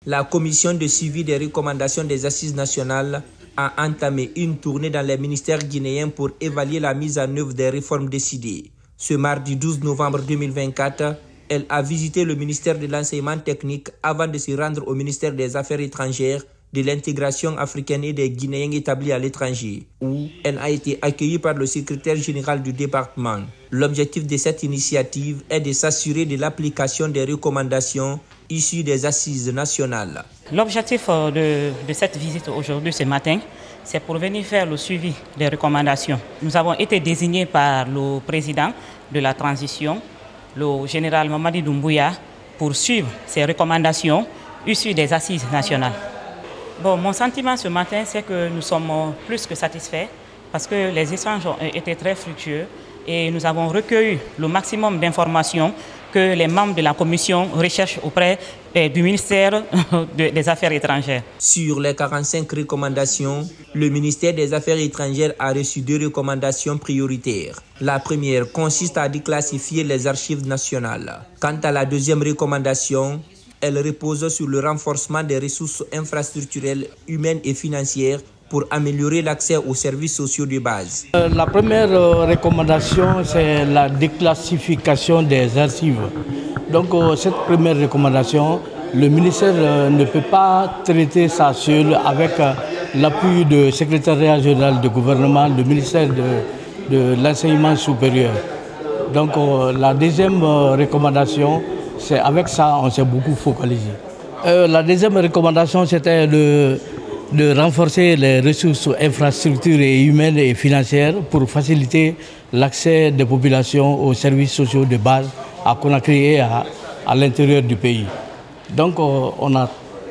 La commission de suivi des recommandations des assises nationales a entamé une tournée dans les ministères guinéens pour évaluer la mise en œuvre des réformes décidées. Ce mardi 12 novembre 2024, elle a visité le ministère de l'enseignement technique avant de se rendre au ministère des Affaires étrangères, de l'intégration africaine et des Guinéens établis à l'étranger, où elle a été accueillie par le secrétaire général du département. L'objectif de cette initiative est de s'assurer de l'application des recommandations issues des assises nationales. L'objectif de cette visite aujourd'hui, ce matin, c'est pour venir faire le suivi des recommandations. Nous avons été désignés par le président de la transition, le général Mamadi Doumbouya, pour suivre ces recommandations issues des assises nationales. Bon, mon sentiment ce matin, c'est que nous sommes plus que satisfaits parce que les échanges ont été très fructueux et nous avons recueilli le maximum d'informations que les membres de la commission recherchent auprès du ministère des Affaires étrangères. Sur les 45 recommandations, le ministère des Affaires étrangères a reçu 2 recommandations prioritaires. La première consiste à déclassifier les archives nationales. Quant à la deuxième recommandation, elle repose sur le renforcement des ressources infrastructurelles, humaines et financières pour améliorer l'accès aux services sociaux de base. La première recommandation, c'est la déclassification des archives. Donc cette première recommandation, le ministère ne peut pas traiter ça seul avec l'appui du secrétariat général du gouvernement, le ministère de l'enseignement supérieur. Donc la deuxième recommandation, c'est avec ça on s'est beaucoup focalisé. La deuxième recommandation, c'était de renforcer les ressources infrastructures et humaines et financières pour faciliter l'accès des populations aux services sociaux de base à Conakry et à l'intérieur du pays. Donc on a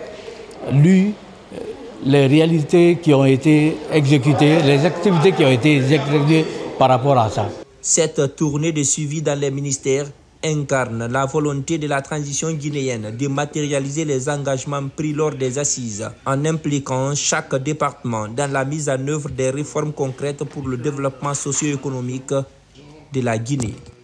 lu les réalités qui ont été exécutées, les activités qui ont été exécutées par rapport à ça. Cette tournée de suivi dans les ministères incarne la volonté de la transition guinéenne de matérialiser les engagements pris lors des assises en impliquant chaque département dans la mise en œuvre des réformes concrètes pour le développement socio-économique de la Guinée.